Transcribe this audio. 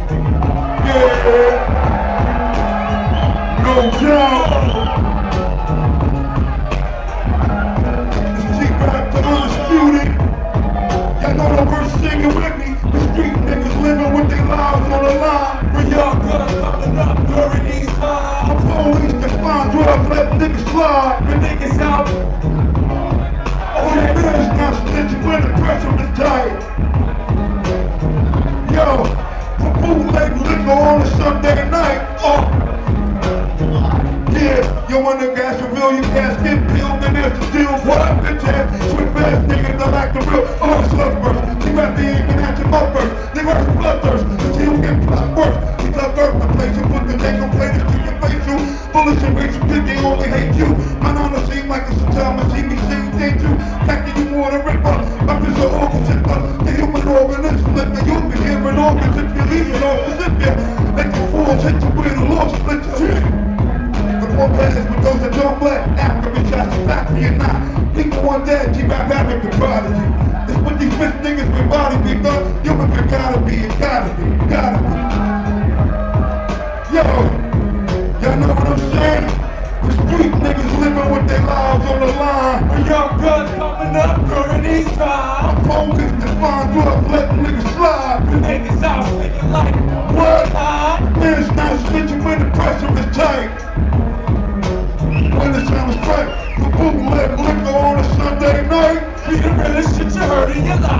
Yeah, no doubt. The G-Rap, the undisputed. Y'all know the verse singing with me. The street niggas living with their lives on the line. When y'all guns coming up during these times, The police that find drugs, let niggas slide. the niggas out. Oh, that bitch not snitching when the pressure is tight. Yo, for bootleg liquor on a Sunday night. Oh, yeah, yo, when the gas reveal, you can't get peeled, and there's the deal. What up, bitch ass, sweet fast niggas that like the real. Oh, it's love first. She rap the aiming at your mouth first. Nigga, it's bloodthirst. The team get plot worse. He love earth, the place you put the name on play this to your face, you. Bullets and racial shit, they only hate you. My honor seem like it's a time machine, me seem they do. Packing you more than ripper. I'm just an organ zipper. The human organism, let me you'll be hearing organs if you're leaving off the zip ya. Let the fools hit you with a lost split your The poor peasants with those that don't black. After we shots you back me or not. People one day, G-Rap having the prodigy. It's what these bitch niggas been body be done. You if it gotta be, it gotta be, gotta be. Yo, y'all know what I'm saying? The street niggas living with their lives on the line. When y'all guns coming up during these times, The police that find drugs, let niggas slide. the niggas out singing like What? high. Man's not snitching when the pressure is tight. When the time is right, the bootleg liquor on a Sunday night. Be the realest shit you heard in your life.